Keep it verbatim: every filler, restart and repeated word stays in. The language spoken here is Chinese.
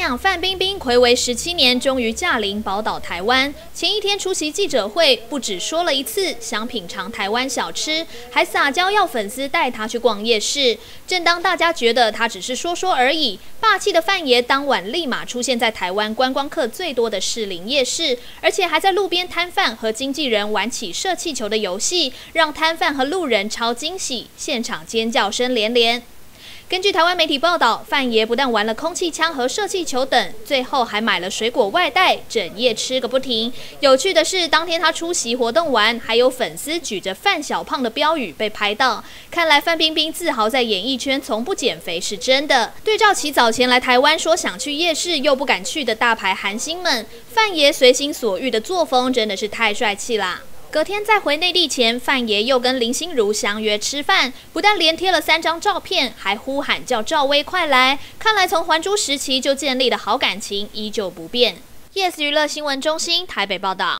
娘范冰冰睽违十七年，终于驾临宝岛台湾。前一天出席记者会，不只说了一次想品尝台湾小吃，还撒娇要粉丝带她去逛夜市。正当大家觉得她只是说说而已，霸气的范爷当晚立马出现在台湾观光客最多的士林夜市，而且还在路边摊贩和经纪人玩起射气球的游戏，让摊贩和路人超惊喜，现场尖叫声连连。 根据台湾媒体报道，范爷不但玩了空气枪和射气球等，最后还买了水果外带，整夜吃个不停。有趣的是，当天他出席活动完，还有粉丝举着“范小胖”的标语被拍到。看来范冰冰自豪在演艺圈从不减肥是真的。对照其早前来台湾说想去夜市又不敢去的大牌韩星们，范爷随心所欲的作风真的是太帅气啦！ 隔天在回内地前，范爷又跟林心如相约吃饭，不但连贴了三张照片，还呼喊叫赵薇快来。看来从还珠时期就建立的好感情依旧不变。Yes 娱乐新闻中心台北报道。